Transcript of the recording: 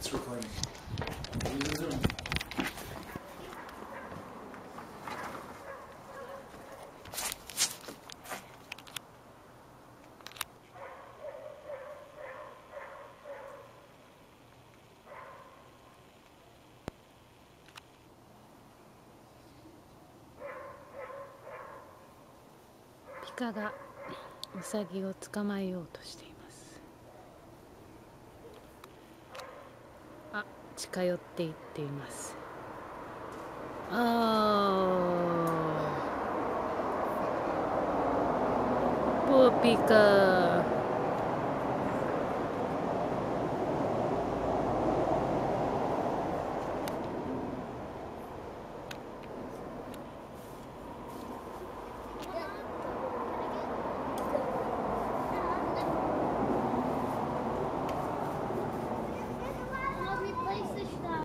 It's recording. Zoom. ピカがウサギを捕まえようとしています。あ、近寄っていっています。ポーピカ。